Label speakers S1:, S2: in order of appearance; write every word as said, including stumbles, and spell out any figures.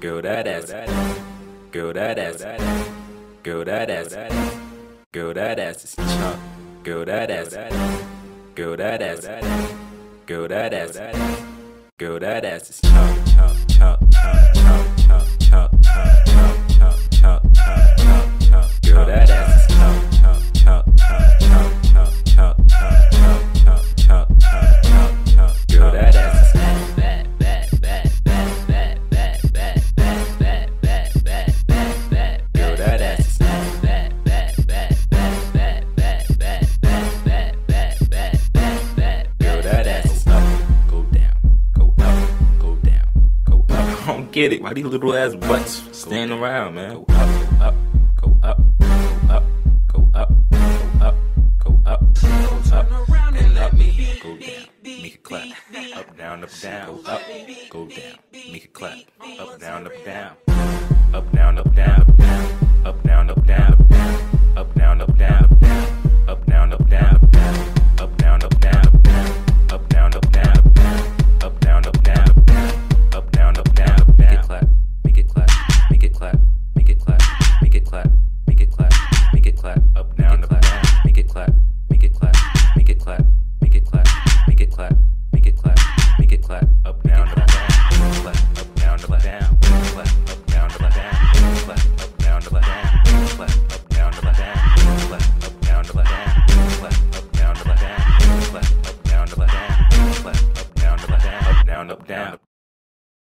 S1: Girl, that ass. Girl, that ass. Girl, that ass. Girl, that ass is chunk. Girl, that ass. Girl, that ass. Girl, that ass. Girl, that ass is chunk, chunk, chunk, chunk, chunk, chunk, chunk, chunk, chunk, chunk, chunk, chunk, chunk. Girl, that ass is chunk, chunk, chunk, chunk, chunk, chunk, chunk, chunk, chunk, chunk, chunk, chunk, chunk. Girl, that ass is bad, bad, bad, bad, bad, bad, bad, bad, bad, bad, bad, bad, bad. Girl, that ass is bad, bad, bad, bad, bad, bad, bad, bad, bad, bad, bad, bad, bad. Girl, that ass is up, go down, go up, go down, go up. I don't get it. Why these little ass butts standing around, man? Go up, go up, go up, go up, go up, go up, go up, go up, and let me go down, make it clap, up, down, up, down, go up, go down, make it clap, up, down, up, down.